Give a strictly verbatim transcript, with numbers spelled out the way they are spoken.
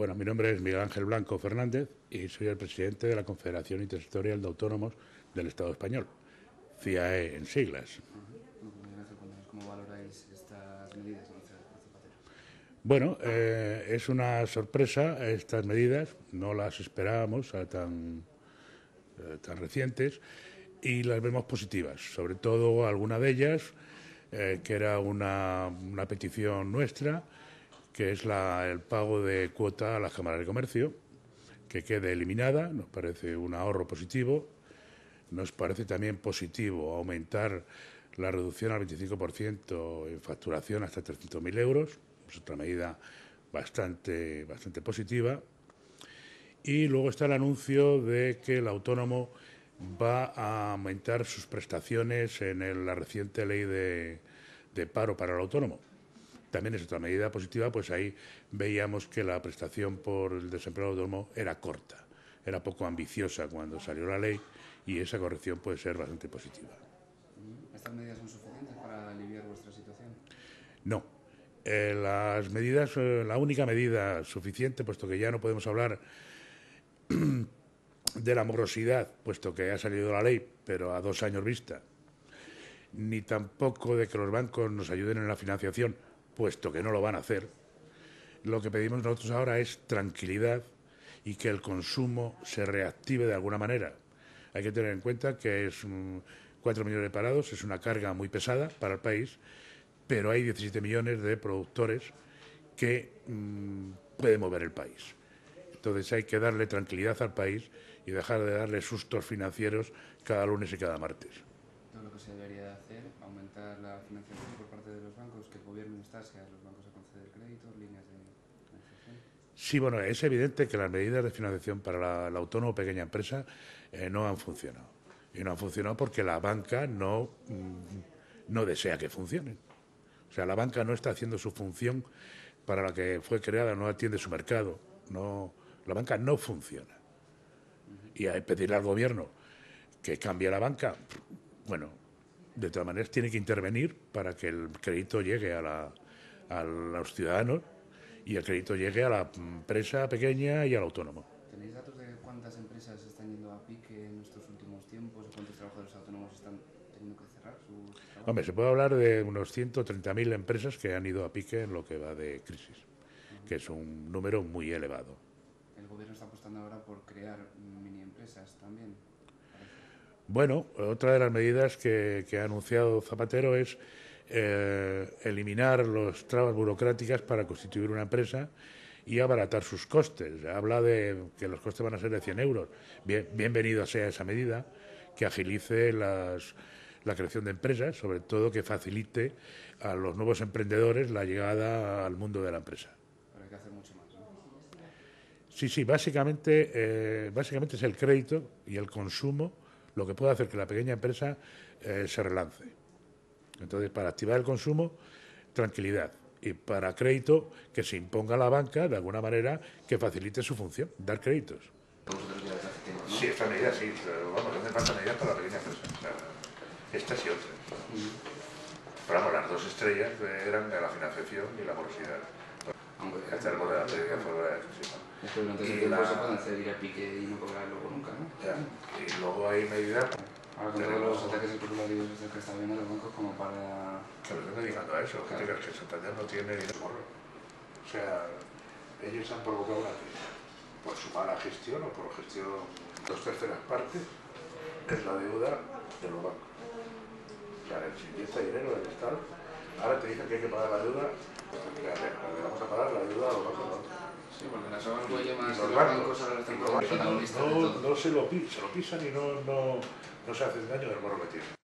Bueno, mi nombre es Miguel Ángel Blanco Fernández y soy el presidente de la Confederación Intersectorial de Autónomos del Estado Español, C I A E en siglas. ¿Cómo valoráis estas medidas anunciadas por Zapatero? Bueno, eh, es una sorpresa estas medidas, no las esperábamos a tan, eh, tan recientes y las vemos positivas, sobre todo alguna de ellas, eh, que era una, una petición nuestra, que es la, el pago de cuota a las cámaras de comercio, que quede eliminada, nos parece un ahorro positivo. Nos parece también positivo aumentar la reducción al veinticinco por ciento en facturación hasta trescientos mil euros, es otra medida bastante, bastante positiva. Y luego está el anuncio de que el autónomo va a aumentar sus prestaciones en el, la reciente ley de, de paro para el autónomo. También es otra medida positiva, pues ahí veíamos que la prestación por el desempleo autónomo era corta, era poco ambiciosa cuando salió la ley y esa corrección puede ser bastante positiva. ¿Estas medidas son suficientes para aliviar vuestra situación? No. Eh, las medidas, eh, la única medida suficiente, puesto que ya no podemos hablar de la morosidad, puesto que ha salido la ley, pero a dos años vista, ni tampoco de que los bancos nos ayuden en la financiación, puesto que no lo van a hacer. Lo que pedimos nosotros ahora es tranquilidad y que el consumo se reactive de alguna manera. Hay que tener en cuenta que es um, cuatro millones de parados, es una carga muy pesada para el país, pero hay diecisiete millones de productores que um, pueden mover el país. Entonces hay que darle tranquilidad al país y dejar de darle sustos financieros cada lunes y cada martes. Todo lo que se debería hacer, aumentar la financiación por parte de los bancos, que el gobierno instase a los bancos a conceder créditos, líneas de financiación. Sí, bueno, es evidente que las medidas de financiación para la, la autónoma o pequeña empresa eh, no han funcionado. Y no han funcionado porque la banca no, mm, no desea que funcionen. O sea, la banca no está haciendo su función para la que fue creada, no atiende su mercado. No, la banca no funciona. Y hay que pedirle al gobierno que cambie la banca. Bueno, de todas maneras tiene que intervenir para que el crédito llegue a, la, a los ciudadanos y el crédito llegue a la empresa pequeña y al autónomo. ¿Tenéis datos de cuántas empresas están yendo a pique en estos últimos tiempos o cuántos trabajadores autónomos están teniendo que cerrar sus trabajos? Hombre, se puede hablar de unos ciento treinta mil empresas que han ido a pique en lo que va de crisis, uh-huh. que es un número muy elevado. ¿El gobierno está apostando ahora por crear mini empresas también? Bueno, otra de las medidas que, que ha anunciado Zapatero es eh, eliminar las trabas burocráticas para constituir una empresa y abaratar sus costes. Habla de que los costes van a ser de cien euros. Bien, bienvenido sea esa medida, que agilice las, la creación de empresas, sobre todo que facilite a los nuevos emprendedores la llegada al mundo de la empresa. Pero hay que hacer mucho más, ¿no? Sí, sí, básicamente, eh, básicamente es el crédito y el consumo lo que puede hacer que la pequeña empresa eh, se relance. Entonces, para activar el consumo, tranquilidad. Y para crédito, que se imponga a la banca, de alguna manera, que facilite su función, dar créditos. Sí, esta medida sí, pero vamos, hace falta medidas para la pequeña empresa. O sea, estas y otras. Pero vamos, las dos estrellas eran de la financiación y la morosidad. Aunque hacer de la teoría fue sí, es que durante ese tiempo se pueden ceder a pique y no cobrar luego nunca, ¿no? Ya. Y luego hay medidas. Ahora con todos los ataques especulativos que están viendo los bancos como para... Pero estoy dedicando a eso, que claro. Que Santander no tiene dinero. O sea, ellos han provocado una crisis por su mala gestión o por gestión dos terceras partes, es la deuda de los bancos. O sea, si inyecta dinero del Estado, ahora te dicen que hay que pagar la deuda, le vamos a pagar la deuda a los bancos. Sí, porque la soga al cuello más los que los bancos ahora están como protagonistas de todo. No se lo, se lo pisan y no, no, no se hacen daño del morro que tienen.